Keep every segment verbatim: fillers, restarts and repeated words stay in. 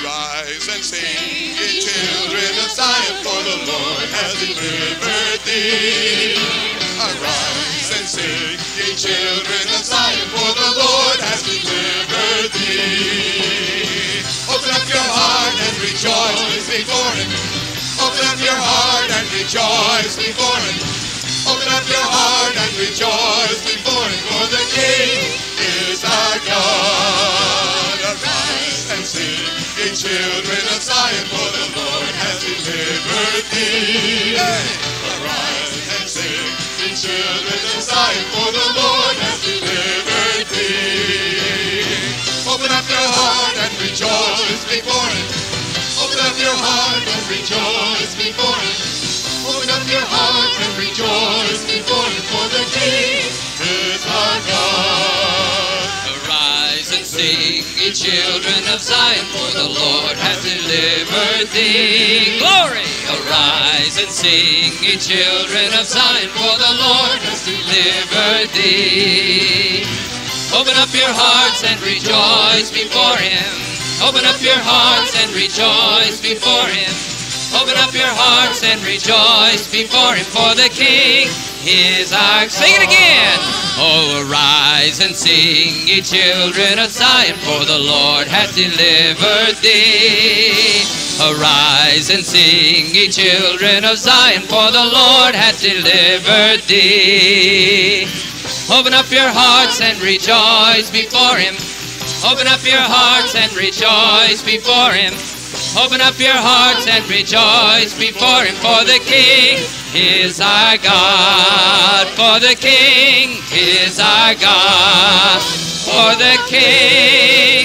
Arise and sing, ye children of Zion, for the Lord has delivered thee. Arise and sing, ye children of Zion, for the Lord has delivered thee. Open up your heart and rejoice before him. Open up your heart and rejoice before him. Open up your heart and rejoice before him, for the King is our God. Arise and sing, ye children of Zion, for the Lord has delivered thee. Hey. Arise and sing, ye children of Zion, for the Lord has delivered thee. Open up your heart and rejoice before him. Open up your heart and rejoice before him. Open up your heart and rejoice before him, for the King is our God. Arise and sing, ye children of Zion, for the Lord has delivered thee. Glory! Arise and sing, ye children of Zion, for the Lord has delivered thee. Open up your hearts and rejoice before him. Open up your hearts and rejoice before him. Open up your hearts and rejoice before him, for the King is our God. Sing it again. Oh, arise and sing, ye children of Zion, for the Lord hath delivered thee. Arise and sing, ye children of Zion, for the Lord hath delivered thee. Open up your hearts and rejoice before him. Open up your hearts and rejoice before him. Open up your hearts and rejoice before him, for the King is our God. For the King is our God. For the King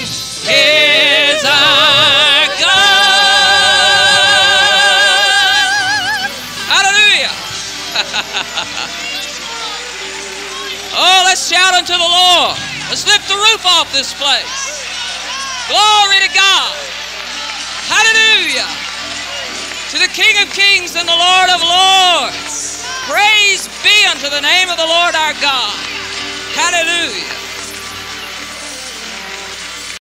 is our God. Hallelujah. Oh, let's shout unto the Lord. Let's lift the roof off this place. Glory to God. Hallelujah. To the King of Kings and the Lord of Lords. Praise be unto the name of the Lord our God. Hallelujah.